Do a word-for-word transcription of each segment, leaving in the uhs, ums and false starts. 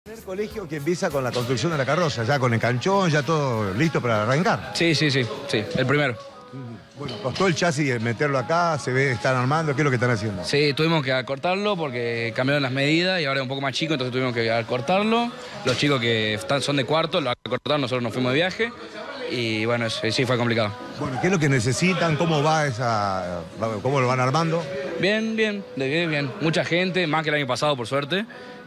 El colegio que empieza con la construcción de la carroza, ya con el canchón, ya todo listo para arrancar. Sí, sí, sí, sí, el primero. Bueno, costó el chasis meterlo acá, se ve, están armando, ¿qué es lo que están haciendo? Sí, tuvimos que acortarlo porque cambiaron las medidas y ahora es un poco más chico, entonces tuvimos que acortarlo. Los chicos que están, son de cuarto lo acortaron, nosotros nos fuimos de viaje y bueno, sí, fue complicado. Bueno, ¿qué es lo que necesitan? ¿Cómo va esa, cómo lo van armando? Bien, bien, de bien, bien. Mucha gente, más que el año pasado, por suerte,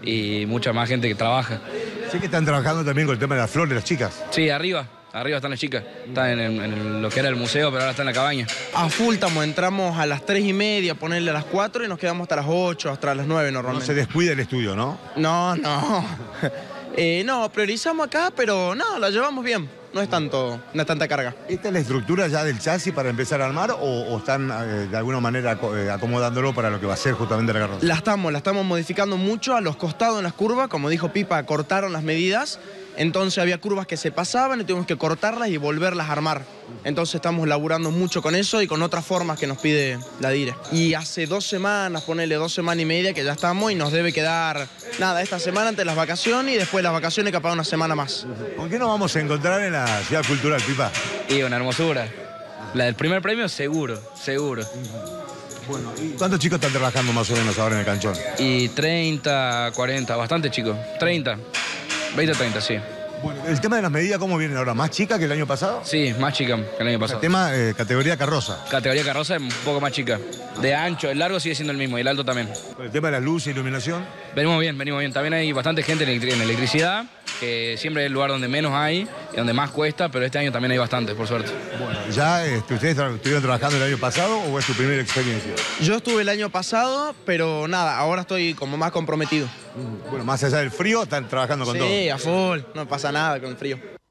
y mucha más gente que trabaja. Sé que están trabajando también con el tema de las flores, las chicas. Sí, arriba, arriba están las chicas. Están en, el- en el- lo que era el museo, pero ahora están en la cabaña. A full estamos, entramos a las tres y media, ponerle a las cuatro y nos quedamos hasta las ocho, hasta las nueve No normalmente. se descuida el estudio, ¿no? No, no. Eh, no, priorizamos acá, pero no, la llevamos bien. No es tanto, no es tanta carga. ¿Esta es la estructura ya del chasis para empezar a armar o, o están eh, de alguna manera aco- eh, acomodándolo para lo que va a ser justamente la carroza? La estamos, la estamos modificando mucho a los costados en las curvas. Como dijo Pipa, cortaron las medidas. Entonces había curvas que se pasaban y tuvimos que cortarlas y volverlas a armar. Entonces estamos laburando mucho con eso y con otras formas que nos pide la DIRE. Y hace dos semanas, ponele dos semanas y media que ya estamos y nos debe quedar, nada, esta semana antes de las vacaciones y después las vacaciones capaz una semana más. ¿Con qué nos vamos a encontrar en la ciudad cultural, Pipa? Y una hermosura. La del primer premio, seguro, seguro. Bueno, ¿y cuántos chicos están trabajando más o menos ahora en el canchón? Y treinta, cuarenta, bastante chicos. treinta, veinte, treinta, sí. Bueno, el tema de las medidas, ¿cómo vienen ahora? ¿Más chica que el año pasado? Sí, más chica que el año pasado. El tema eh, categoría carroza. Categoría carroza es un poco más chica. De ancho, el largo sigue siendo el mismo y el alto también. El tema de la luz e iluminación. Venimos bien, venimos bien. También hay bastante gente en electri- en electricidad, que siempre es el lugar donde menos hay y donde más cuesta, pero este año también hay bastante, por suerte. Bueno, ¿ya este, ustedes tra- estuvieron trabajando el año pasado o es tu primera experiencia? Yo estuve el año pasado, pero nada, ahora estoy como más comprometido. Bueno, más allá del frío, están trabajando con todo. Sí, a full, no pasa nada con el frío.